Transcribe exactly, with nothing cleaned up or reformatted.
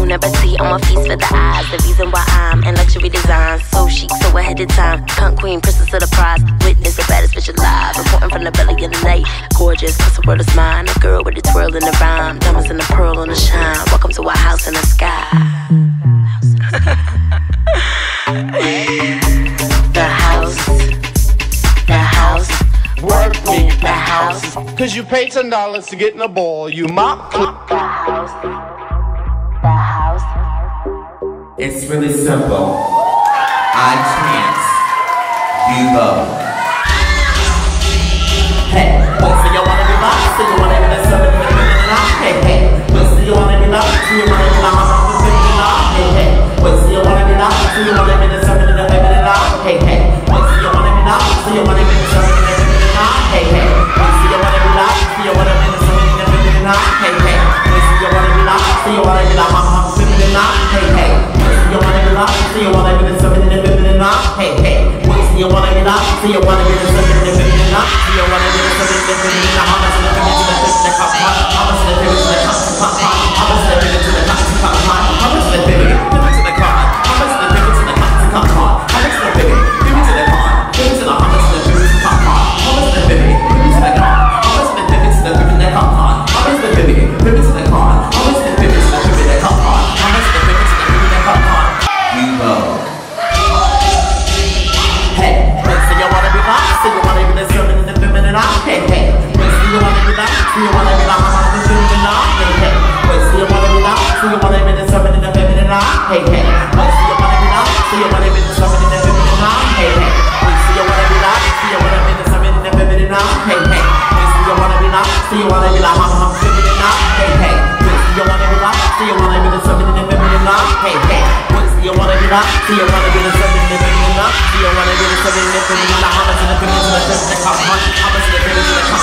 never see. I'm a feast for the eyes. The reason why I'm in luxury design. So chic, so ahead of time. Cunt queen, princess of the prize. Witness the baddest bitch alive. Reporting from the belly of the night. Gorgeous, cause the world is mine. A girl with a twirl in the rhyme. Diamonds in the pearl on the shine. Welcome to our house in the sky. The house. The house. Work me, the house. Cause you paid ten dollars to get in the ball. You mop. The house. The house. It's really simple. I chance. You vote. Hey, what's so you wanna be lost? So you wanna be the seven in the middle and off? Hey, hey. What's so you wanna be lost? So you wanna be the hot off the middle and off? Hey, hey. What's so you wanna be lost? So you wanna be the seven in the middle and off? Hey, hey. What's so you wanna be lost? So you wanna be the seven in the middle and off? Hey, hey. What's so you wanna be lost? So you wanna be the seven in the middle and off? Hey, hey. What's so you wanna be lost? So you wanna be the hot off the middle and off? Hey, hey. You wanna be lost, so you wanna be the seven in the middle and off? Hey, hey. What's so you wanna be lost? So you wanna be the seven in the middle and off? So you wanna be the seven in the middle and off? How much in the middle to the fifth to the cup pot? How much in the middle to the cup pot pot? How much in the middle to the cup to cup pot? How much in the middle to the cup? How much in the middle to the cup to cup pot? How much in the middle to the cup? Give it to the how much in the middle to cup pot? How much in the middle to the cup? How much in the middle to the middle to cup pot? How much in the middle to the cup? How much in the middle to the middle to cup pot? How much in the middle to the middle to cup pot? You vote. Hey, wait, so you wanna be lost? So you wanna be the seven in the feminine off? Hey, hey. Wait, so you wanna be lost? So you wanna be the hot off the feminine off? Hey, hey. Wait, so you wanna be lost? So you wanna be the seven in the feminine off? Hey, hey. Wait, so you wanna be lost? So you wanna be the seven in the feminine off? Hey, hey. Wait, so you wanna be lost? So you wanna be the seven in the feminine off? Hey, hey. Wait, so you wanna be lost? So you wanna be the hot off the feminine off? Hey, hey. Wait, so you wanna be lost? So you wanna be the seven in the feminine off? Hey, hey. You wanna be lost? Do you wanna be the seven in the middle? Do you wanna be the seven in the middle? How much in the middle to the fifth to the cup? How much in the middle to the cup?